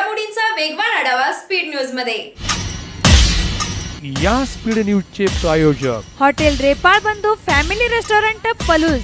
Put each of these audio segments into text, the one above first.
घडामोडींचा वेगवान आढावा स्पीड न्यूज मध्ये। या स्पीड न्यूजचे प्रायोजक हॉटेल रेपाळ बंधू फॅमिली रेस्टॉरंट पलूस।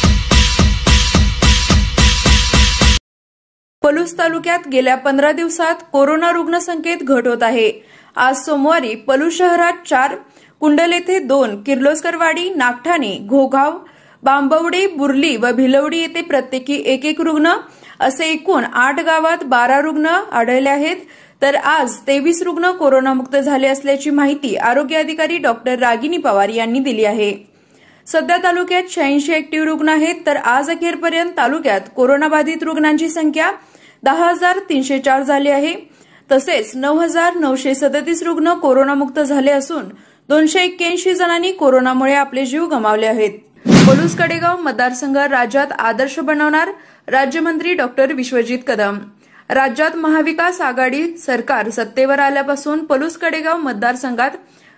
पलूस तालुक्यात गेल्या 15 दिवसात कोरोना रुग्ण संख्येत घट होत आहे। आज सोमवारी पलूस शहरात 4, कुंडल येथे 2, किर्लोस्करवाडी, नागठाणे, घोघाव, बांबवडे, बुर्ली व भिलवडी येथे प्रत्येकी एक रुग्ण असे एकूण 8 गावात 12 रुग्ण आढळले आहेत। तर आज 23 रुग्ण कोरोनामुक्त झाले असल्याची माहिती आरोग्य अधिकारी डॉक्टर रागिनी पवार यांनी दिली आहे। सध्या तालुक्यात 86 ऍक्टिव्ह रुग्ण आहेत। तर आज अखेरपर्यंत तालुक्यात कोरोनाबाधित रुग्णांची संख्या 10,304 झाली आहे। तसेच 9,937 रुग्ण कोरोनामुक्त झाले असून 281 जणांनी कोरोनामुळे आपले जीव गमावले आहेत। पलूस कडेगाव मतदारसंघ राज्यात आदर्श बनवणार राज्यमंत्री डॉक्टर विश्वजित कदम। राज्यात महाविकास आघाडी सरकार सत्तेवर आल्यापासून पलूस कडेगाव मतदारसंघात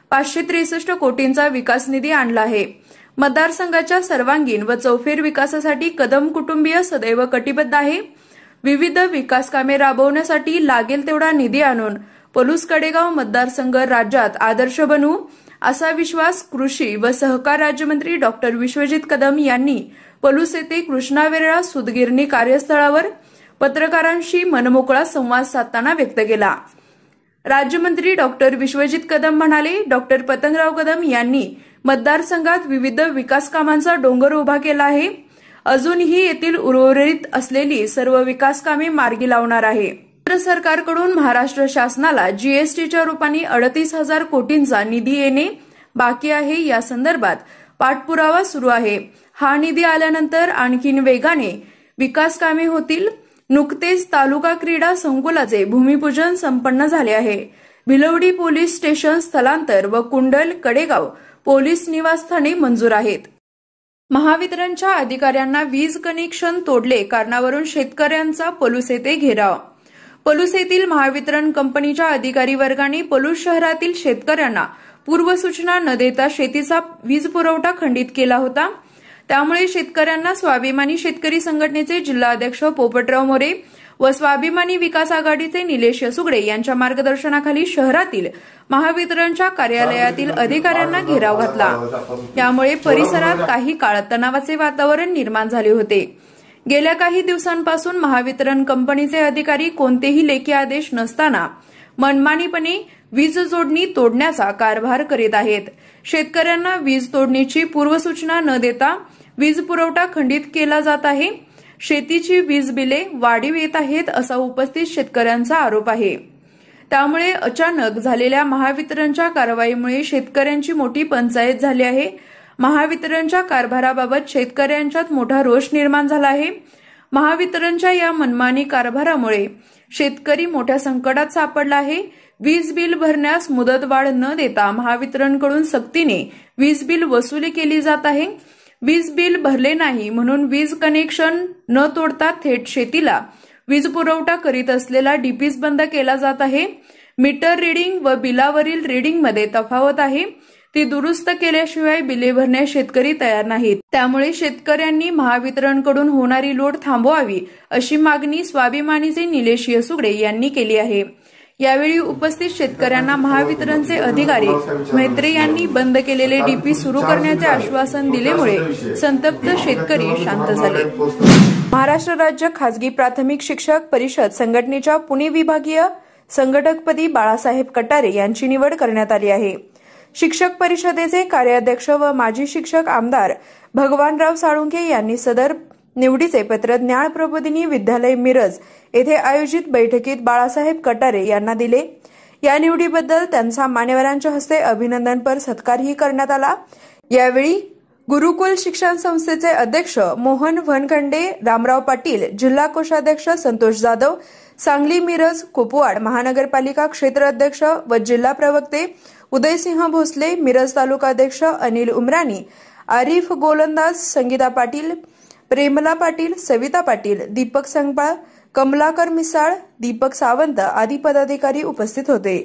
563 कोटींचा विकास निधी आणला आहे। मतदारसंघाच्या सर्वांगीण व चौफेर विकासासाठी कदम कुटुंबीय सदैव कटिबद्ध आहे। विविध विकास कामे राबवण्यासाठी लागेल तेवढा निधी आणून पलूस कडेगाव मतदारसंघ राज्यात आदर्श बनवू असा विश्वास कृषी व सहकार राज्यमंत्री डॉक्टर विश्वजित कदम यांनी पलूस येथे कृष्णा वेरळा सूतगिरणी कार्यस्थळावर पत्रकारांशी मनमोकळा संवाद साधताना व्यक्त केला। राज्यमंत्री डॉक्टर विश्वजित कदम म्हणाले, डॉक्टर पतंगराव कदम यांनी मतदारसंघात विविध विकास कामांचा डोंगर उभा केला आहे। अजूनही येथील उर्वरित असलेली सर्व विकास कामे मार्गी लावणार आहे। केंद्र सरकारकडून महाराष्ट्र शासनाला जीएसटीच्या रूपाने 38,000 कोटींचा निधी येणे बाकी आहे। या संदर्भात पाठपुरावा सुरू आहे। हा निधी आल्यानंतर आणखीन वेगाने विकास कामे होतील। नुकतेच तालुका क्रीडा संकुलाचे भूमिपूजन संपन्न झाले आहे। भिलवडी पोलीस स्टेशन स्थलांतर व कुंडल कडेगाव पोलीस निवासस्थाने मंजूर आहेत। महावितरणच्या अधिकाऱ्यांना वीज कनेक्शन तोडले कारणावरून शेतकऱ्यांचा पलूस येथे घेराव। पलूस येथील महावितरण कंपनीच्या अधिकारी वर्गाने पलूस शहरातील शेतकऱ्यांना पूर्वसूचना न देता शेतीचा वीज पुरवठा खंडित केला होता। त्यामुळे शेतकऱ्यांना स्वाभिमानी शेतकरी संघटनेचे जिल्हाध्यक्ष पोपटराव मोरे व स्वाभिमानी विकास आघाडीचे निलेश सुगडे यांच्या मार्गदर्शनाखाली शहरातील महावितरणच्या कार्यालयातील अधिकाऱ्यांना घेराव घातला। यामुळे परिसरात काही काळ तणावाचे वातावरण निर्माण झाले होते। गेल्या काही दिवसांपासून महावितरण कंपनीचे अधिकारी कोणतेही लेखी आदेश नसताना मनमानीपणे वीज जोडणी तोडण्याचा कारभार करीत आहेत। शेतकऱ्यांना वीज तोडणीची पूर्वसूचना न देता वीज पुरवठा खंडित केला जात आहे। शेतीची वीज बिले वाढीव येत आहेत असा उपस्थित शेतकऱ्यांचा आरोप आहे। त्यामुळे अचानक झालेल्या महावितरणच्या कारवाईमुळे शेतकऱ्यांची मोठी पंचायत झाली आहे। महावितरणच्या कारभाराबाबत शेतकऱ्यांच्यात मोठा रोष निर्माण झाला आहे। महावितरणच्या या मनमानी कारभारामुळे शेतकरी मोठ्या संकटात सापडला आहे। वीज बिल भरण्यास मुदतवाढ न देता महावितरणकडून सक्तीने वीज बिल वसुली केली जात आहे। वीज बिल भरले नाही म्हणून वीज कनेक्शन न तोडता थेट शेतीला वीज पुरवठा करीत असलेला डीपीस बंद केला जात आहे। मीटर रीडिंग व बिलावरील रीडिंगमध्ये तफावत आहे। ती दुरुस्त केल्याशिवाय बिले भरण्यास शेतकरी तयार नाहीत। त्यामुळे शेतकऱ्यांनी महावितरणकडून होणारी लूट थांबवावी अशी मागणी स्वाभिमानीचे निलेश सुगडे यांनी केली आहे। यावेळी उपस्थित शेतकऱ्यांना महावितरणचे अधिकारी म्हेत्रे यांनी बंद केलेले डीपी सुरू करण्याचे आश्वासन दिल्यामुळे संतप्त शेतकरी शांत झाले। महाराष्ट्र राज्य खासगी प्राथमिक शिक्षक परिषद संघटनेच्या पुणे विभागीय संघटकपदी बाळासाहेब कटारे यांची निवड करण्यात आली आहे। शिक्षक परिषदेचे कार्याध्यक्ष व माजी शिक्षक आमदार भगवानराव साळुंखे यांनी सदर निवडीचे पत्र ज्ञानप्रबोधिनी विद्यालय मिरज येथे आयोजित बैठकीत बाळासाहेब कटारे यांना दिले। या निवडीबद्दल त्यांचा मान्यवरांच्या हस्ते अभिनंदनपर सत्कारही करण्यात आला। यावेळी गुरुकुल शिक्षण संस्थेचे अध्यक्ष मोहन वनखंडे, रामराव पाटील, जिल्हा कोषाध्यक्ष संतोष जाधव, सांगली मिरज कुपवाड महानगरपालिका क्षेत्र अध्यक्ष व जिल्हा प्रवक्ते उदयसिंह भोसले, मिरज तालुका अध्यक्ष अनिल उमरानी, आरिफ गोलंदाज, संगीता पाटील, प्रेमला पाटील, सविता पाटील, दीपक संगपाळ, कमलाकर मिसाळ, दीपक सावंत आदी पदाधिकारी उपस्थित होते।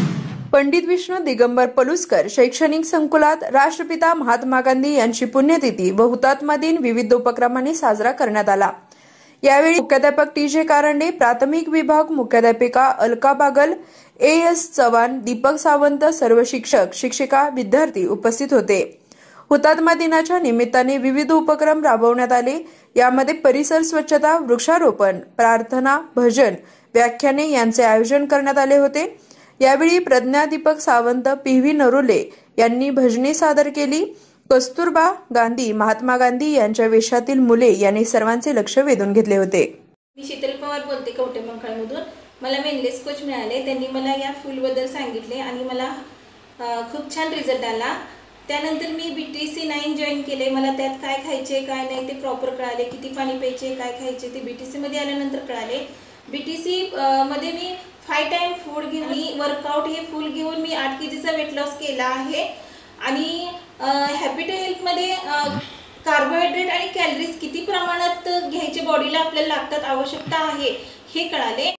पंडित विष्णू दिगंबर पलुसकर शैक्षणिक संकुलात राष्ट्रपिता महात्मा गांधी यांची पुण्यतिथी व हुतात्मा दिन विविध उपक्रमांनी साजरा करण्यात आला। यावेळी मुख्याध्यापक टी.जे. कारंडे, प्राथमिक विभाग मुख्याध्यापिका अलका बागल, ए.एस. चव्हाण, दीपक सावंत, सर्व शिक्षक, शिक्षिका, विद्यार्थी उपस्थित होते। हुतात्मा दिनाच्या निमित्ताने विविध उपक्रम राबवण्यात आले। यामध्ये परिसर स्वच्छता, वृक्षारोपण, प्रार्थना, भजन, व्याख्याने यांचे आयोजन करण्यात आले होते। यावेळी प्रज्ञा दीपक सावंत, पी.व्ही. नरोले यांनी भजने सादर केली। कस्तुरबा गांधी, महात्मा गांधी यांच्या वेशातील मुले यांनी सर्वांचे लक्ष वेधून घेतले होते। मी शीतल पवार बोलते, कवठे मंकाळमधून। मला वेनलेस कोच मिळाले, त्यांनी मला या फूलबद्दल सांगितले आणि मला खूप छान रिझल्ट आला। त्यानंतर मी BTC 9 जॉईन केले। मला त्यात काय खायचे काय नाही ते प्रॉपर कळाले, किती पाणी प्यायचे, काय खायचे ते BTC मध्ये आल्यानंतर कळाले। BTC मध्ये मी 5 टाइम फूड घेऊन, मी वर्कआउट हे फुल घेऊन मी 8 kgचा वेट लॉस केला आहे। आणि हॅपी टू हेल्थ मध्ये कार्बोहायड्रेट आणि कॅलरीज किती प्रमाणात घ्यायचे बॉडीला आपल्याला लागतात, आवश्यकता आहे हे कळाले।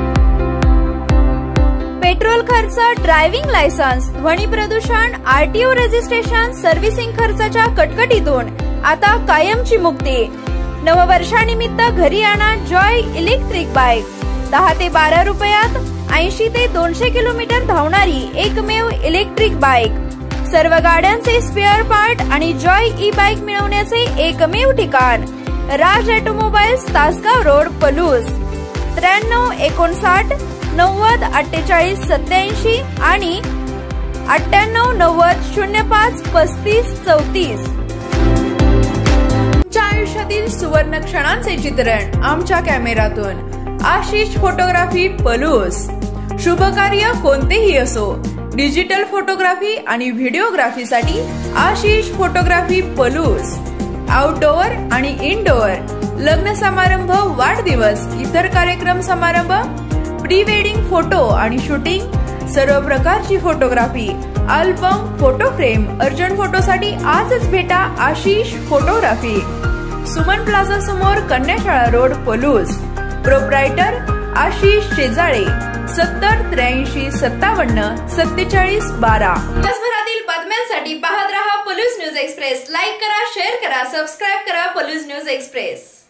पेट्रोल खर्च, ड्रायव्हिंग लायसन्स, ध्वनी प्रदूषण, RTO रजिस्ट्रेशन, सर्व्हिसिंग खर्चाच्या कटकटीतून आता कायमची मुक्ती। नववर्षानिमित्त घरी आणा जॉय इलेक्ट्रिक बाईक। 10 ते 12 रुपयात 80 ते 200 किलोमीटर धावणारी एकमेव इलेक्ट्रिक बाईक। सर्व गाड्यांचे स्पेअर पार्ट आणि जॉय ई बाईक मिळवण्याचे एकमेव ठिकाण राज ऑटोमोबाईल्स, तासगाव रोड, पलूस। 93 59 90 48 87 आणि 98 90 05 35 34। तुमच्या आयुष्यातील सुवर्ण क्षणांचे चित्रण आमच्या कॅमेऱ्यातून। आशिष फोटोग्राफी, पलूस। शुभ कार्य कोणतेही असो, डिजिटल फोटोग्राफी आणि व्हिडिओग्राफीसाठी आशिष फोटोग्राफी, पलूस। आउटडोअर आणि इनडोअर, लग्न समारंभ, वाढदिवस, इतर कार्यक्रम समारंभ, प्री वेडिंग फोटो आणि शूटिंग, सर्व प्रकारची photography, album, photo frame, urgent फोटोसाठी आजच भेटा आशिष फोटोग्राफी। सुमन प्लाझा समोर, कन्याशाळा रोड, पलूस। प्रोप्रायटर आशिष शेजाळे, 70 83 57 47 12। दिवसभरातील बातम्यांसाठी पाहत रहा पलूस न्यूज एक्सप्रेस। लाईक करा, शेअर करा, सबस्क्राईब करा पलूस न्यूज एक्सप्रेस।